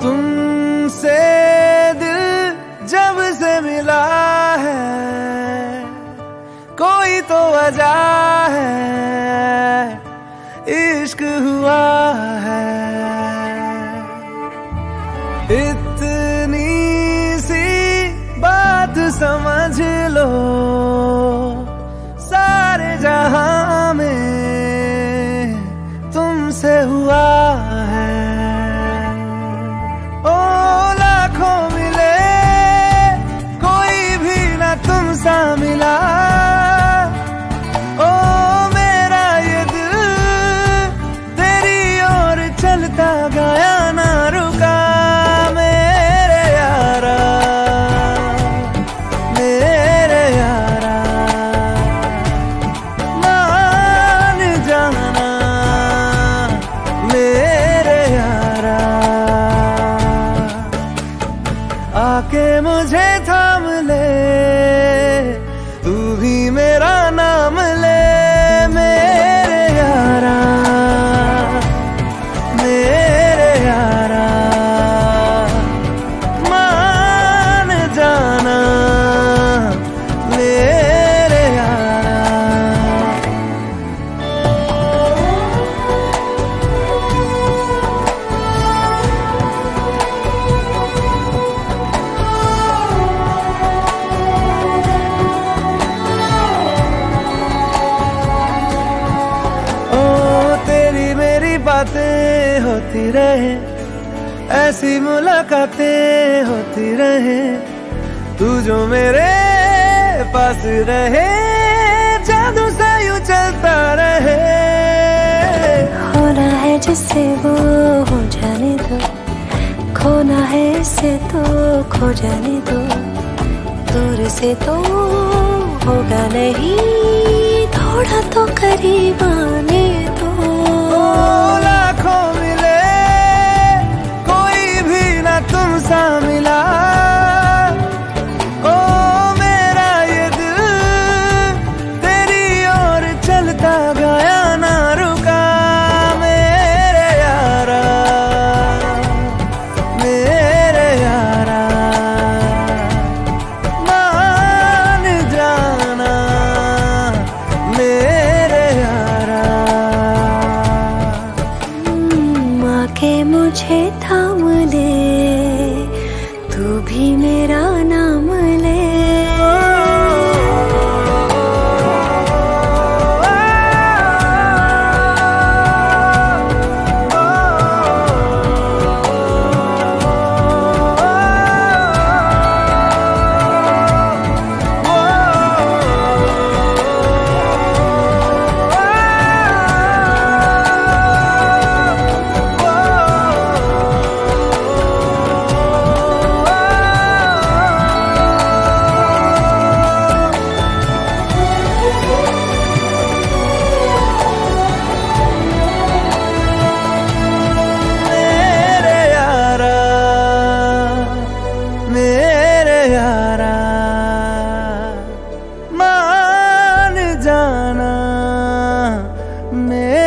तुमसे दिल जब से मिला है, कोई तो वजह है, इश्क हुआ है। इतनी सी बात समझ लो, सारे जहां में तुमसे हुआ है। ओ लाखों मिले, कोई भी ना तुम सा मिला। ओ मेरा ये दिल तेरी ओर चलता गया, ना रुका। मेरे यारा, मेरे यारा, मान जाना मेरे यारा। आके मुझे थाम ले, तू भी मेरा नाम ले। मेरे यारा, मेरे यारा, मान जाना मेरे यारा। बातें होती रहे, ऐसी मुलाकातें होती रहे, तू जो मेरे पास रहे, जादू सा यूं चलता रहे। होना है जिससे वो हो जाने दो, खोना है इससे तो खो जाने दो। दूर से तो होगा नहीं, थोड़ा तो करीब आने दो। लाखों मिले, कोई भी ना तुम सा मिला। ओ मेरा ये दिल तेरी ओर चलता गया, ना रुका। मेरे यारा, मेरे यारा, मान जाना मेरे यारा। आके मुझे थाम ले, तू भी मेरा नाम ले। मान जाना मेरे